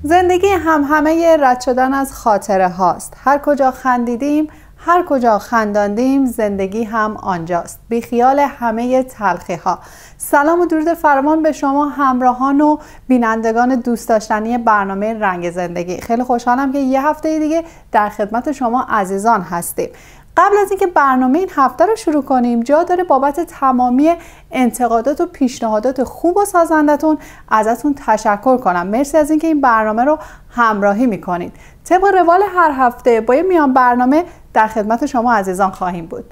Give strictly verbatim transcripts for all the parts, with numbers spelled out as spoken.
زندگی هم همه رد شدن از خاطره هاست. هر کجا خندیدیم، هر کجا خنداندیم، زندگی هم آنجاست. بی خیال همه تلخی ها. سلام و درود فراوان به شما همراهان و بینندگان دوست داشتنی برنامه رنگ زندگی. خیلی خوشحالم که یه هفته دیگه در خدمت شما عزیزان هستیم. قبل از اینکه برنامه این هفته رو شروع کنیم، جا داره بابت تمامی انتقادات و پیشنهادات خوب و سازندتون ازتون تشکر کنم. مرسی از اینکه این برنامه رو همراهی میکنید. طبق روال هر هفته با یه میان برنامه در خدمت شما عزیزان خواهیم بود.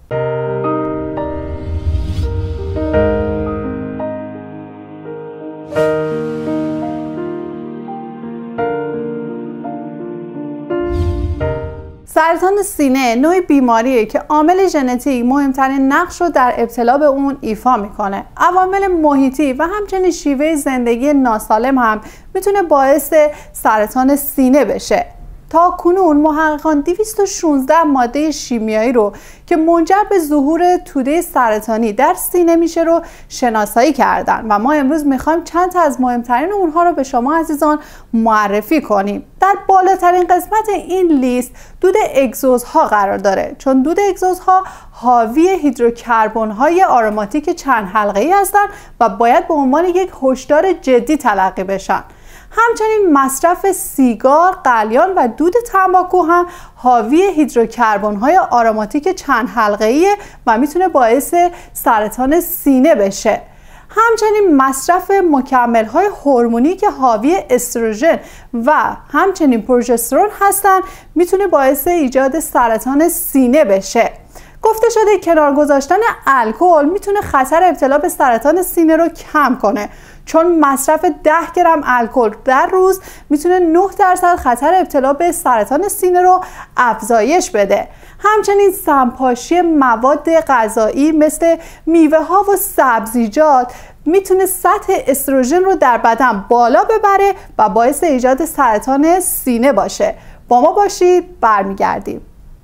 سرطان سینه نوعی بیماریه که عامل ژنتیک مهمترین نقش رو در ابتلا به اون ایفا میکنه. عوامل محیطی و همچنین شیوه زندگی ناسالم هم میتونه باعث سرطان سینه بشه. تا کنون محققان دویست و شانزده ماده شیمیایی رو که منجر به ظهور توده سرطانی در سینه میشه رو شناسایی کردن و ما امروز میخوایم چند تا از مهمترین اونها رو به شما عزیزان معرفی کنیم. در بالاترین قسمت این لیست دود اگزوزها قرار داره، چون دود اگزوزها حاوی هیدروکربن های آروماتیک چند حلقه‌ای هستند و باید به عنوان یک هشدار جدی تلقی بشن. همچنین مصرف سیگار، قلیان و دود تنباکو هم حاوی هیدروکربن های آروماتیک چند حلقه‌ای و میتونه باعث سرطان سینه بشه. همچنین مصرف مکمل های هورمونی که حاوی استروژن و همچنین پروژسترون هستن میتونه باعث ایجاد سرطان سینه بشه. گفته شده کنار گذاشتن الکل میتونه خطر ابتلا به سرطان سینه رو کم کنه، چون مصرف ده گرم الکل در روز میتونه نه درصد خطر ابتلا به سرطان سینه رو افزایش بده. همچنین سمپاشی مواد غذایی مثل میوه ها و سبزیجات میتونه سطح استروژن رو در بدن بالا ببره و باعث ایجاد سرطان سینه باشه. با ما باشید، برمیگردیم.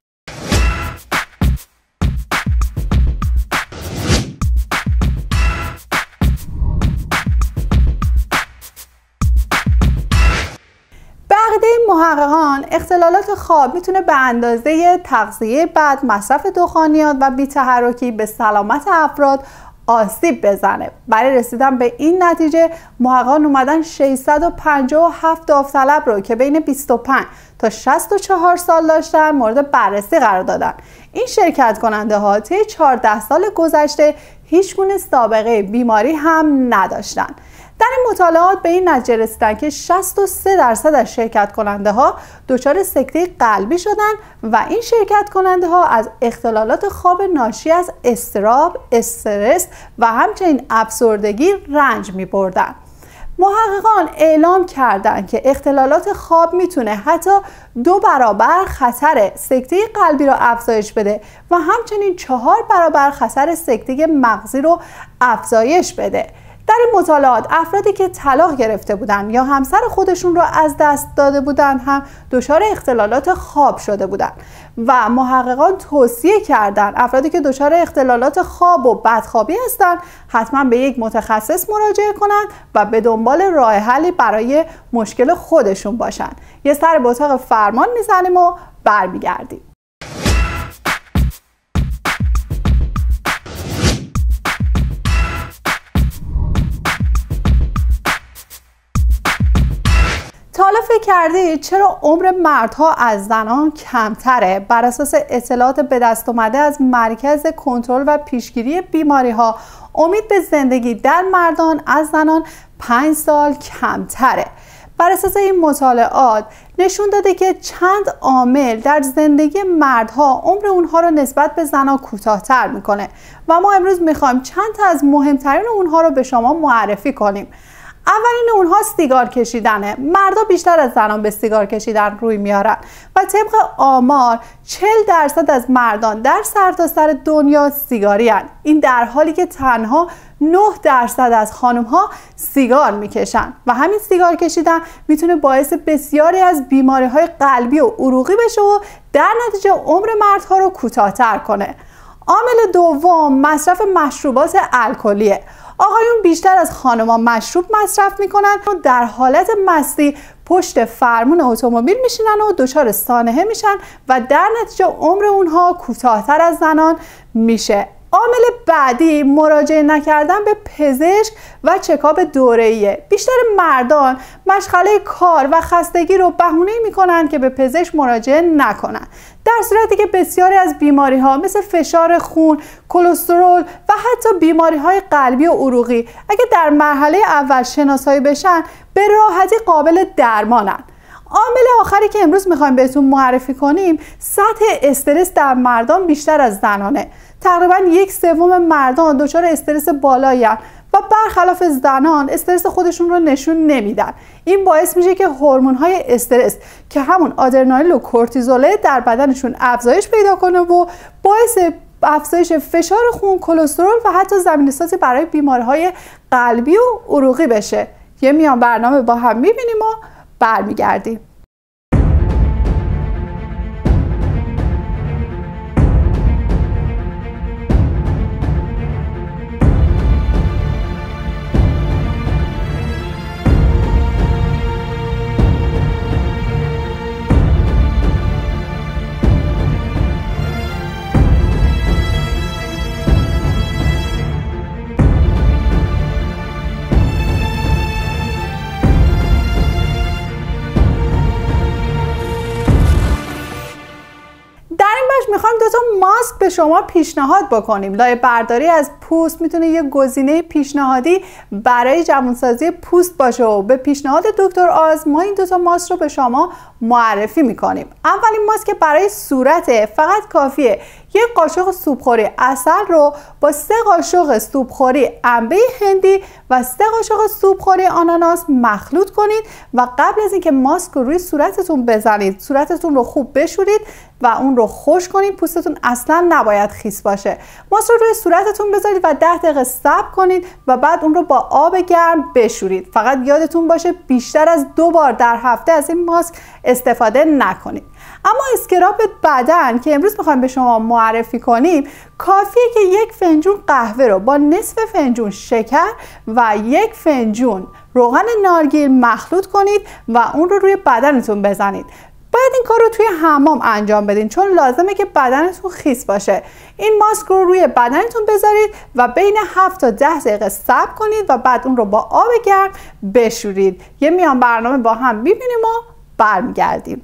محققان اختلالات خواب میتونه به اندازه تغذیه بد، مصرف دخانیات و بی‌تحرکی به سلامت افراد آسیب بزنه. برای رسیدن به این نتیجه محققان اومدن ششصد و پنجاه و هفت داوطلب رو که بین بیست و پنج تا شصت و چهار سال داشتن مورد بررسی قرار دادن. این شرکت کننده ها طی چهارده سال گذشته هیچ گونه سابقه بیماری هم نداشتن. در این مطالعات به این نتیجه رسیدن که شصت و سه درصد از شرکت کننده ها دچار سکته قلبی شدن و این شرکت کننده ها از اختلالات خواب ناشی از اضطراب، استرس و همچنین افسردگی رنج می بردن. محققان اعلام کردند که اختلالات خواب میتونه حتی دو برابر خطر سکته قلبی رو افزایش بده و همچنین چهار برابر خطر سکته مغزی رو افزایش بده. در این مطالعات افرادی که طلاق گرفته بودند یا همسر خودشون رو از دست داده بودند هم دچار اختلالات خواب شده بودند و محققان توصیه کردند افرادی که دچار اختلالات خواب و بدخوابی هستند حتما به یک متخصص مراجعه کنند و به دنبال راه حلی برای مشکل خودشون باشند. یه سر به اتاق فرمان میزنیم و برمیگردیم. تا حالا فکر کردید چرا عمر مردها از زنان کمتره؟ بر اساس اطلاعات به دست اومده از مرکز کنترل و پیشگیری بیماری ها، امید به زندگی در مردان از زنان پنج سال کمتره. بر اساس این مطالعات نشون داده که چند عامل در زندگی مردها عمر اونها رو نسبت به زنها کوتاه‌تر میکنه و ما امروز میخوایم چند تا از مهمترین اونها رو به شما معرفی کنیم. اولین اونها سیگار کشیدنه. مردا بیشتر از زنان به سیگار کشیدن روی میارن و طبق آمار چهل درصد از مردان در سرتاسر دنیا سیگاری هن. این در حالی که تنها نه درصد از خانم ها سیگار میکشن و همین سیگار کشیدن میتونه باعث بسیاری از بیماری های قلبی و عروقی بشه و در نتیجه عمر مردها رو کوتاه‌تر کنه. عامل دوم مصرف مشروبات الکلیه. آقایون بیشتر از خانم‌ها مشروب مصرف میکنن و در حالت مستی پشت فرمون اتومبیل میشینن و دچار سانحه میشن و در نتیجه عمر اونها کوتاه‌تر از زنان میشه. عامل بعدی مراجعه نکردن به پزشک و چکاپ دوره‌ایه. بیشتر مردان مشغله کار و خستگی رو بهونه میکنن که به پزشک مراجعه نکنن، در صورتی که بسیاری از بیماری ها مثل فشار خون، کلسترول و حتی بیماری های قلبی و عروقی اگه در مرحله اول شناسایی بشن به راحتی قابل درمانن. عامل آخری که امروز میخوایم بهتون معرفی کنیم سطح استرس در مردان بیشتر از زنانه. تقریبا یک سوم مردان دچار استرس بالایی هستند و برخلاف زنان استرس خودشون رو نشون نمیدن. این باعث میشه که هورمون‌های استرس که همون آدرنالین و کورتیزوله در بدنشون افزایش پیدا کنه و باعث افزایش فشار خون، کلسترول و حتی زمینه‌سازی برای بیماری‌های قلبی و عروقی بشه. یه میان برنامه با هم می‌بینیم و برمیگردیم. میخوایم دو تا ماسک به شما پیشنهاد بکنیم. لایه برداری از پوست میتونه یه گزینه پیشنهادی برای جوانسازی پوست باشه و به پیشنهاد دکتر آز ما این دو تا ماسک رو به شما معرفی میکنیم. اولین ماسک برای صورت، فقط کافیه یک قاشق سوپخوری عسل رو با سه قاشق سوپخوری انبه هندی و سه قاشق سوپخوری آناناس مخلوط کنید و قبل از اینکه ماسک رو روی صورتتون بزنید صورتتون رو خوب بشورید و اون رو خشک کنید. پوستتون اصلا نباید خیس باشه. ماسک رو روی صورتتون بذارید و ده دقیقه صبر کنید و بعد اون رو با آب گرم بشورید. فقط یادتون باشه بیشتر از دو بار در هفته از این ماسک استفاده نکنید. اما اسکراب بدن که امروز میخوایم به شما معرفی کنیم کافیه که یک فنجون قهوه رو با نصف فنجون شکر و یک فنجون روغن نارگیل مخلوط کنید و اون رو روی بدنتون بزنید. باید این کار رو توی حمام انجام بدین چون لازمه که بدنتون خیس باشه. این ماسک رو روی بدنتون بذارید و بین هفت تا ده دقیقه صبر کنید و بعد اون رو با آب گرم بشورید. یه میان برنامه با هم میبینیم و برمیگردیم.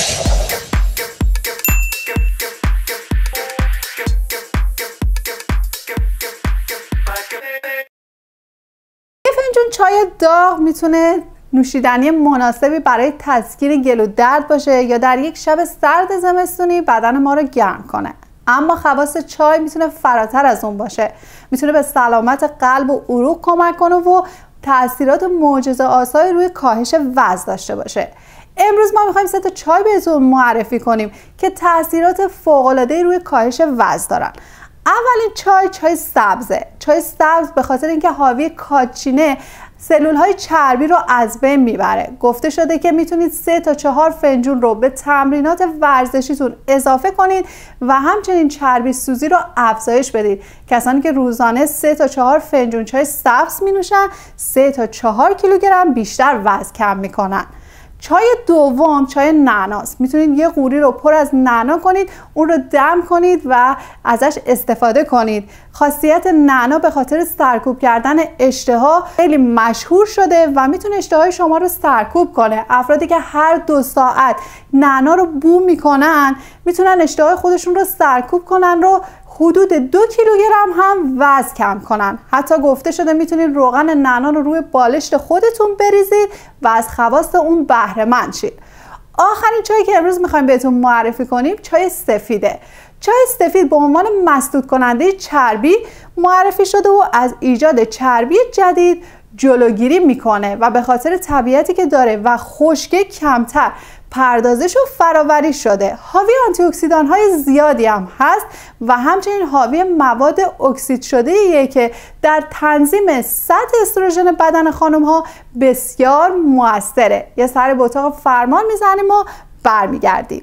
یه فنجون چای داغ میتونه نوشیدنی مناسبی برای تسکین گلو درد باشه یا در یک شب سرد زمستونی بدن ما رو گرم کنه. اما خواص چای میتونه فراتر از اون باشه. میتونه به سلامت قلب و عروق کمک کنه و تاثیرات معجزه آسای روی کاهش وزن داشته باشه. امروز ما میخوایم سه تا چای بهتون معرفی کنیم که تاثیرات فوق‌العاده‌ای روی کاهش وزن دارن. اولین چای چای سبزه. چای سبز به خاطر اینکه حاوی کاتچینه سلول های چربی رو از بین میبره. گفته شده که میتونید سه تا چهار فنجون رو به تمرینات ورزشیتون اضافه کنید و همچنین چربی سوزی رو افزایش بدید. کسانی که روزانه سه تا چهار فنجون چای سبز می نوشن سه تا چهار کیلوگرم بیشتر وزن کم میکنن. چای دوم چای نعناست. میتونید یه قوری رو پر از نعنا کنید، اون رو دم کنید و ازش استفاده کنید. خاصیت نعنا به خاطر سرکوب کردن اشتها خیلی مشهور شده و میتونه اشتهای شما رو سرکوب کنه. افرادی که هر دو ساعت نعنا رو بو میکنن میتونن اشتهای خودشون رو سرکوب کنن رو حدود دو کیلوگرم هم وزن کم کنن. حتی گفته شده میتونید روغن نعنا رو روی بالشت خودتون بریزید و از خواص اون بهره مند شید. آخرین چایی که امروز میخوایم بهتون معرفی کنیم چای سفیده. چای سفید به عنوان مسدود کننده چربی معرفی شده و از ایجاد چربی جدید جلوگیری میکنه و به خاطر طبیعتی که داره و خشکی کمتر پردازش و فراوری شده. حاوی آنتی اکسیدان های زیادی هم هست و همچنین حاوی مواد اکسید شده ایه که در تنظیم سطح استروژن بدن خانم ها بسیار موثره. یه سر به اتاق فرمان میزنیم و برمیگردیم.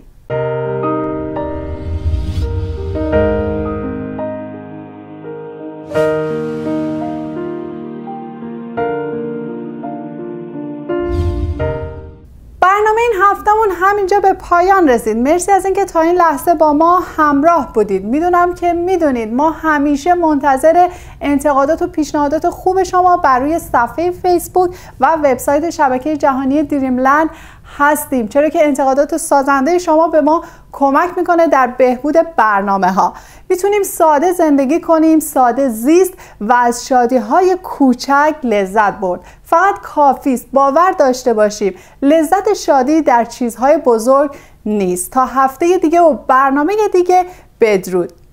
این هفتمون همینجا به پایان رسید. مرسی از اینکه تا این لحظه با ما همراه بودید. میدونم که میدونید ما همیشه منتظر انتقادات و پیشنهادات خوب شما بر روی صفحه فیسبوک و وبسایت شبکه جهانی دریملند هستیم، چرا که انتقادات سازنده شما به ما کمک میکنه در بهبود برنامه ها. میتونیم ساده زندگی کنیم، ساده زیست و از شادی های کوچک لذت برد. فقط کافی است باور داشته باشیم لذت شادی در چیزهای بزرگ نیست. تا هفته دیگه و برنامه دیگه، بدرود.